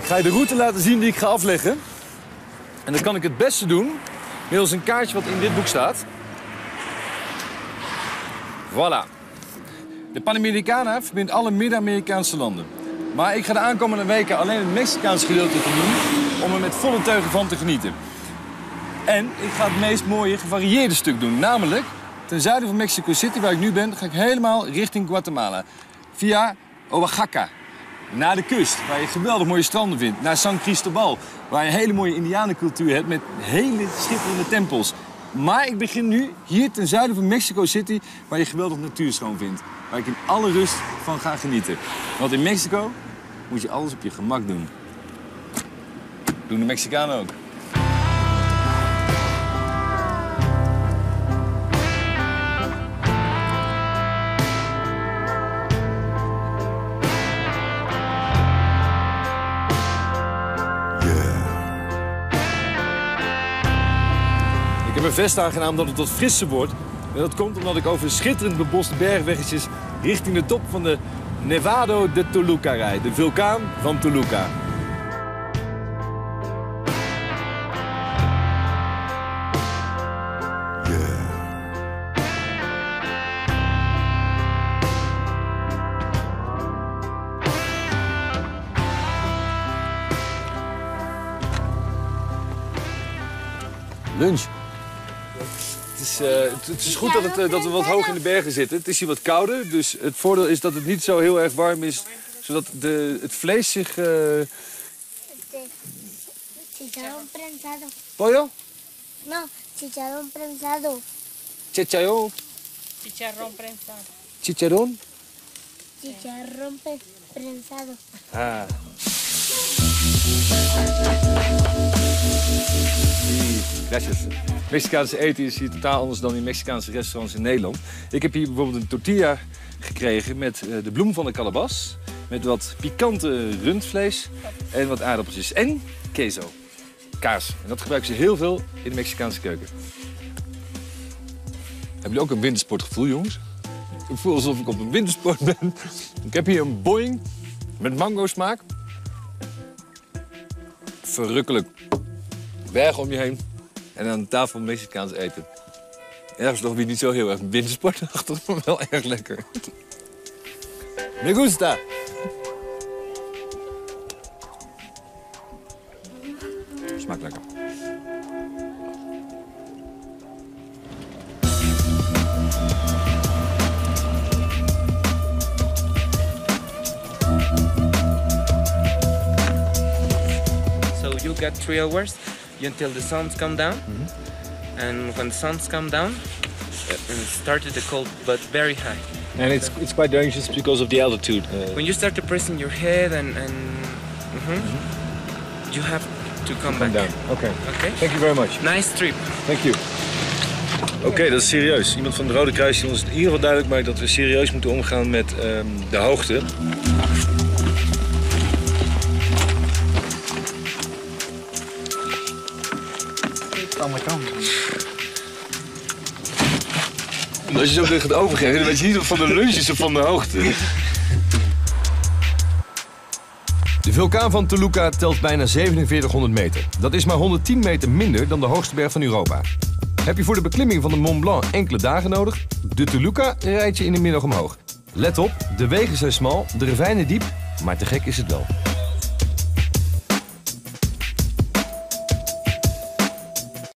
ga je de route laten zien die ik ga afleggen. En dat kan ik het beste doen middels een kaartje wat in dit boek staat. Voilà. De Panamericana verbindt alle Midden-Amerikaanse landen. Maar ik ga de aankomende weken alleen het Mexicaanse gedeelte te doen om er met volle teugen van te genieten. En ik ga het meest mooie, gevarieerde stuk doen. Namelijk, ten zuiden van Mexico City, waar ik nu ben, ga ik helemaal richting Guatemala. Via Oaxaca. Naar de kust, waar je geweldig mooie stranden vindt. Naar San Cristobal, waar je een hele mooie indianencultuur hebt met hele schitterende tempels. Maar ik begin nu hier ten zuiden van Mexico City, waar je geweldig natuurschoon vindt. Waar ik in alle rust van ga genieten. Want in Mexico moet je alles op je gemak doen. Doen de Mexicanen ook. Ik heb een vest aangedaan omdat het wat frisser wordt. En dat komt omdat ik over schitterend beboste bergweggetjes richting de top van de Nevado de Toluca rijd. De vulkaan van Toluca. Lunch. Het is goed dat we wat hoog in de bergen zitten. Het is hier wat kouder, dus het voordeel is dat het niet zo heel erg warm is, zodat het vlees zich... Chicharrón prensado. Pollo? No, chicharrón prensado. Chicharrón? Chicharrón prensado. Chicharrón? Chicharrón prensado. Ah. Gracias. Mexicaanse eten is hier totaal anders dan in Mexicaanse restaurants in Nederland. Ik heb hier bijvoorbeeld een tortilla gekregen met de bloem van de kalabas. Met wat pikante rundvlees en wat aardappeltjes. En queso, kaas. En dat gebruiken ze heel veel in de Mexicaanse keuken. Hebben jullie ook een wintersportgevoel, jongens? Ik voel alsof ik op een wintersport ben. Ik heb hier een boing met mango smaak. Verrukkelijk. Bergen om je heen. En aan de tafel Mexicaans eten. Ergens toch weer niet zo heel erg wintersportachtig, maar wel erg lekker. Me gusta. Smaakt lekker. So you got 3 hours until the sun comes down. And when the sun comes down, it started the cold, but very high. And it's quite dangerous because of the altitude. When you start depressing your head you have to come back down. Okay. Okay. Thank you very much. Nice trip. Thank you. Oké, dat is serieus. Iemand van het Rode Kruis die ons in ieder geval duidelijk maakt dat we serieus moeten omgaan met de hoogte. Andere kant. Als je zo tegen gaat overgeven, dan weet je niet of van de lunch is of van de hoogte. De vulkaan van Toluca telt bijna 4700 meter. Dat is maar 110 meter minder dan de hoogste berg van Europa. Heb je voor de beklimming van de Mont Blanc enkele dagen nodig? De Toluca rijd je in de middag omhoog. Let op, de wegen zijn smal, de ravijnen diep, maar te gek is het wel.